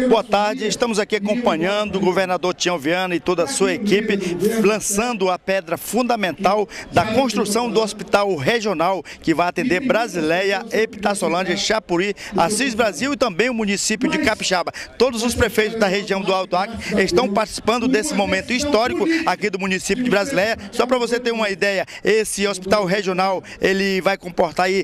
Boa tarde, estamos aqui acompanhando o governador Tião Viana e toda a sua equipe, lançando a pedra fundamental da construção do hospital regional que vai atender Brasileia, Epitáciolândia, Chapuri, Assis Brasil e também o município de Capixaba. Todos os prefeitos da região do Alto Acre estão participando desse momento histórico aqui do município de Brasileia. Só para você ter uma ideia, esse hospital regional ele vai comportar aí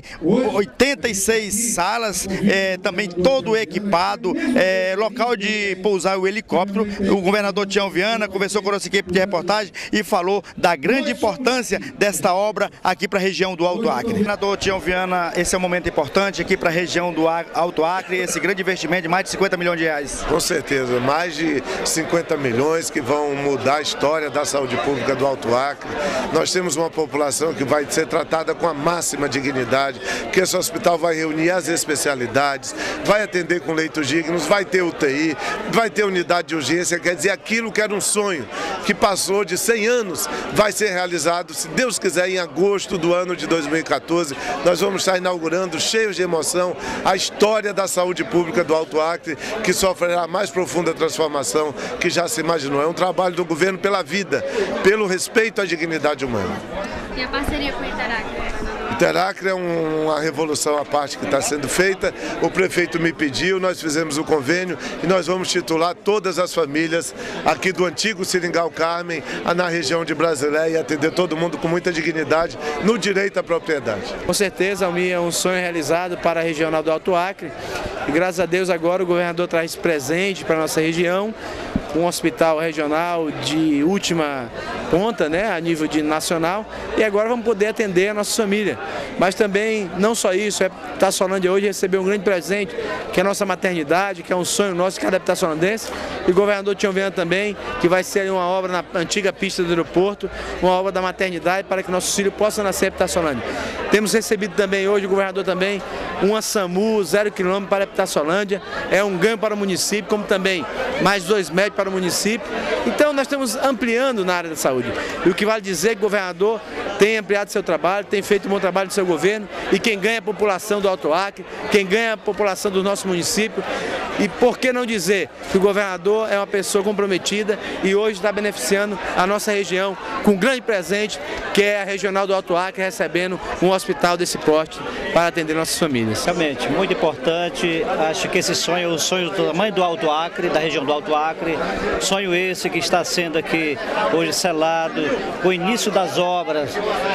86 salas, também todo equipado, local de pousar o helicóptero. O governador Tião Viana conversou com a nossa equipe de reportagem e falou da grande importância desta obra aqui para a região do Alto Acre. Governador Tião Viana, esse é um momento importante aqui para a região do Alto Acre, esse grande investimento de mais de 50 milhões de reais. Com certeza, mais de 50 milhões que vão mudar a história da saúde pública do Alto Acre. Nós temos uma população que vai ser tratada com a máxima dignidade, porque esse hospital vai reunir as especialidades, vai atender com leitos dignos, vai ter UTI, vai ter unidade de urgência, quer dizer, aquilo que era um sonho, que passou de 100 anos, vai ser realizado, se Deus quiser, em agosto do ano de 2014, nós vamos estar inaugurando, cheios de emoção, a história da saúde pública do Alto Acre, que sofrerá a mais profunda transformação que já se imaginou. É um trabalho do governo pela vida, pelo respeito à dignidade humana. E a parceria com o Interacre? Interacre é uma revolução à parte que está sendo feita. O prefeito me pediu, nós fizemos o convênio e nós vamos titular todas as famílias aqui do antigo Seringal Carmen, na região de Brasileia, e atender todo mundo com muita dignidade no direito à propriedade. Com certeza, é um sonho realizado para a regional do Alto Acre e graças a Deus agora o governador traz presente para a nossa região, um hospital regional de última ponta, né, a nível nacional, e agora vamos poder atender a nossa família. Mas também, não só isso, Epitáciolândia hoje recebeu um grande presente, que é a nossa maternidade, que é um sonho nosso, cada epitáciolandense, e o governador Tião Viana também, que vai ser uma obra na antiga pista do aeroporto, uma obra da maternidade, para que nossos filhos possam nascer em Epitáciolândia. Temos recebido também hoje, o governador também, uma SAMU 0 km para Epitáciolândia, é um ganho para o município, como também mais 2 médicos para o município. Então nós estamos ampliando na área da saúde. E o que vale dizer é que o governador tem ampliado seu trabalho, tem feito um bom trabalho do seu governo, e quem ganha é a população do Alto Acre, quem ganha é a população do nosso município. E por que não dizer que o governador é uma pessoa comprometida e hoje está beneficiando a nossa região com um grande presente, que é a regional do Alto Acre, recebendo um hospital desse porte para atender nossas famílias. Realmente, muito importante. Acho que esse sonho é o sonho do tamanho do Alto Acre, da região do Alto Acre. Sonho esse que está sendo aqui hoje selado, o início das obras,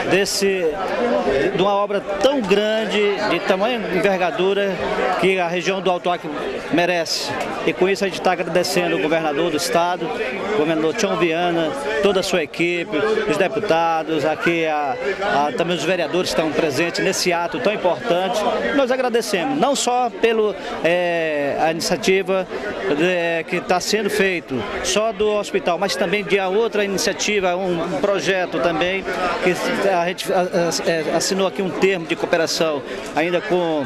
de uma obra tão grande, de tamanha envergadura, que a região do Alto Acre merece. E com isso a gente está agradecendo o governador do estado, o governador Tião Viana, toda a sua equipe, os deputados, aqui também os vereadores que estão presentes nesse ato tão importante. Nós agradecemos, não só pela a iniciativa que está sendo feito, só do hospital, mas também de outra iniciativa, um projeto também, que a gente assinou aqui um termo de cooperação ainda com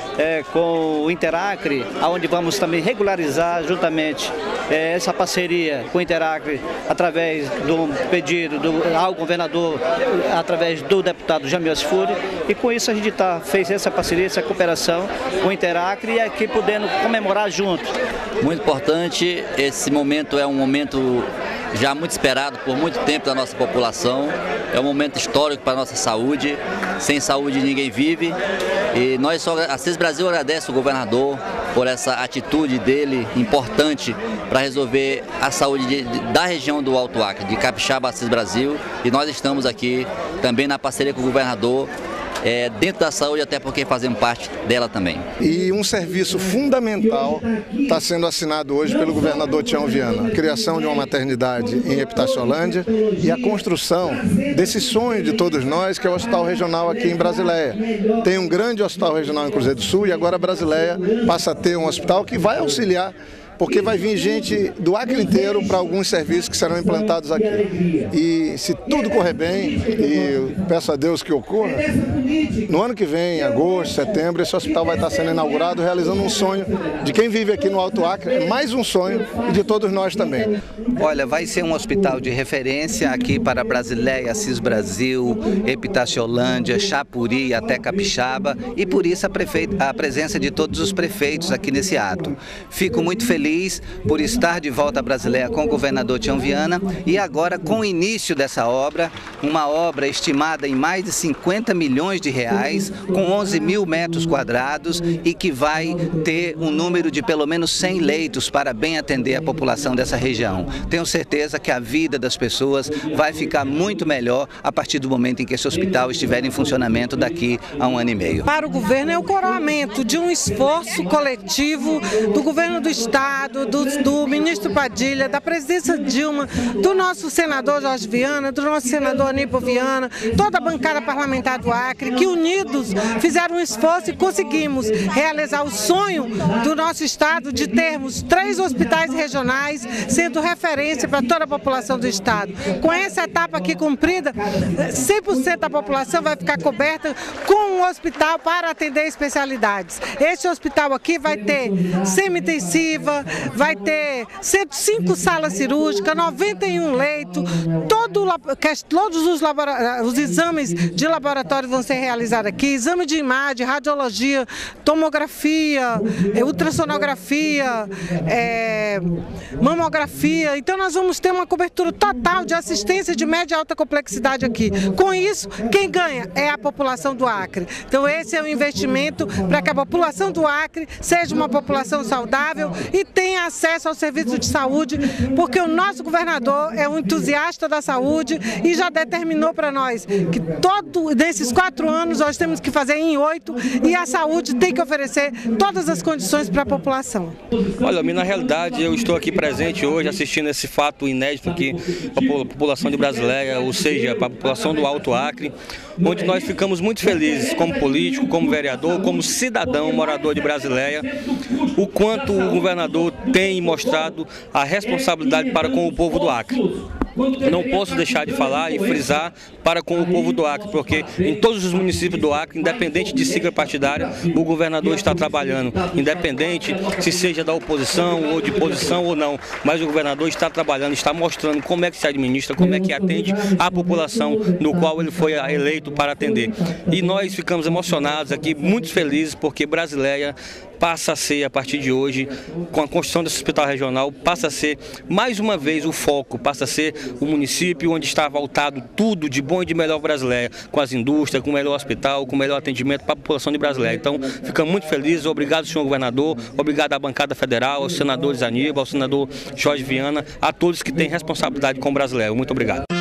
o Interacre, onde vamos também regularizar juntamente essa parceria com o Interacre através do pedido ao governador, através do deputado Jamil Asfuri, e com isso a gente fez essa parceria, essa cooperação com o Interacre e aqui podendo comemorar junto. Muito importante, esse momento é um momento já muito esperado por muito tempo da nossa população, é um momento histórico para a nossa saúde, sem saúde ninguém vive, e nós a Assis Brasil agradece o governador por essa atitude dele importante para resolver a saúde da região do Alto Acre, de Capixaba a Assis Brasil, e nós estamos aqui também na parceria com o governador, dentro da saúde, até porque fazemos parte dela também. E um serviço fundamental está sendo assinado hoje pelo governador Tião Viana, a criação de uma maternidade em Epitáciolândia e a construção desse sonho de todos nós, que é o hospital regional aqui em Brasileia. Tem um grande hospital regional em Cruzeiro do Sul e agora Brasileia passa a ter um hospital que vai auxiliar, porque vai vir gente do Acre inteiro para alguns serviços que serão implantados aqui. E se tudo correr bem, e eu peço a Deus que ocorra, no ano que vem, em agosto, setembro, esse hospital vai estar sendo inaugurado, realizando um sonho de quem vive aqui no Alto Acre, mais um sonho, e de todos nós também. Olha, vai ser um hospital de referência aqui para Brasileia, Assis Brasil, Epitáciolândia, Chapuri até Capixaba, e por isso a presença de todos os prefeitos aqui nesse ato. Fico muito feliz feliz por estar de volta a Brasileia com o governador Tião Viana e agora com o início dessa obra, uma obra estimada em mais de 50 milhões de reais, com 11 mil metros quadrados e que vai ter um número de pelo menos 100 leitos para bem atender a população dessa região. Tenho certeza que a vida das pessoas vai ficar muito melhor a partir do momento em que esse hospital estiver em funcionamento daqui a 1 ano e meio. Para o governo é o coroamento de um esforço coletivo do governo do estado, do ministro Padilha, da presidência Dilma, do nosso senador Jorge Viana, do nosso senador Aníbal Viana, toda a bancada parlamentar do Acre, que unidos fizeram um esforço e conseguimos realizar o sonho do nosso estado de termos 3 hospitais regionais, sendo referência para toda a população do estado. Com essa etapa aqui cumprida, 100% da população vai ficar coberta com um hospital para atender especialidades. Esse hospital aqui vai ter semi-intensiva, vai ter 105 salas cirúrgicas, 91 leitos, todos os exames de laboratório vão ser realizados aqui, exame de imagem, radiologia, tomografia, ultrassonografia, mamografia. Então nós vamos ter uma cobertura total de assistência de média e alta complexidade aqui. Com isso, quem ganha é a população do Acre. Então esse é um investimento para que a população do Acre seja uma população saudável e tenha acesso ao serviço de saúde, porque o nosso governador é um entusiasta da saúde e já determinou para nós que nesses 4 anos nós temos que fazer em 8 e a saúde tem que oferecer todas as condições para a população. Olha, na realidade eu estou aqui presente hoje assistindo esse fato inédito aqui para a população de Brasileia, ou seja, para a população do Alto Acre, onde nós ficamos muito felizes como político, como vereador, como cidadão, morador de Brasileia, o quanto o governador tem mostrado a responsabilidade para com o povo do Acre. Não posso deixar de falar e frisar para com o povo do Acre, porque em todos os municípios do Acre, independente de sigla partidária, o governador está trabalhando, independente se seja da oposição ou de posição ou não, mas o governador está trabalhando, está mostrando como é que se administra, como é que atende a população no qual ele foi eleito para atender. E nós ficamos emocionados aqui, muito felizes, porque Brasileia passa a ser, a partir de hoje, com a construção desse hospital regional, passa a ser, mais uma vez, o foco, passa a ser o município onde está voltado tudo de bom e de melhor Brasileia, com as indústrias, com o melhor hospital, com o melhor atendimento para a população de Brasileia. Então, ficamos muito felizes, obrigado, senhor governador, obrigado à bancada federal, aos senadores Aníbal, ao senador Jorge Viana, a todos que têm responsabilidade com Brasileia. Muito obrigado.